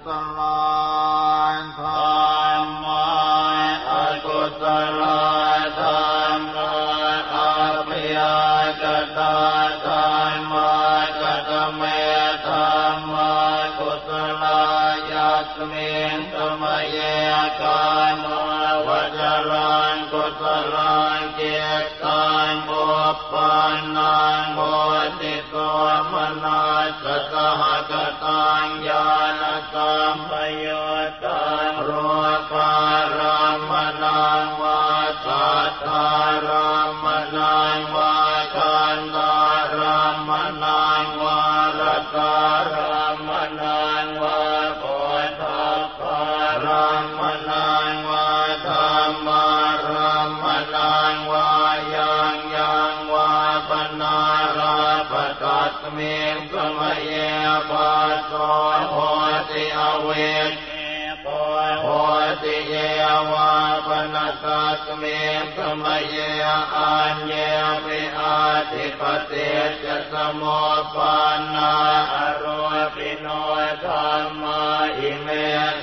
ศลธรรมะอกุศลธรรมะอภิยากตาธรรมะกัตเมธรรมะกุศลยัสมิงธรรมเยกามวัจรังกุศลังเจตังบุปปานังโหติโสมนัสสหกตังญาณสัมปยุตตังโรคารามนังวาสัทธารามนังวาคันธารามนังวารตารามนังวาโพธัพพารามนังวาธัมมารามนังวายังยังวาปนาราปตัสมิงสมัยปัสโสโหติอเวทโหติเยวาปนัสสมิงสมัยอัญเยปิอาทิปเตจะสมุปปานาอโรปิโนธัมมาอิเม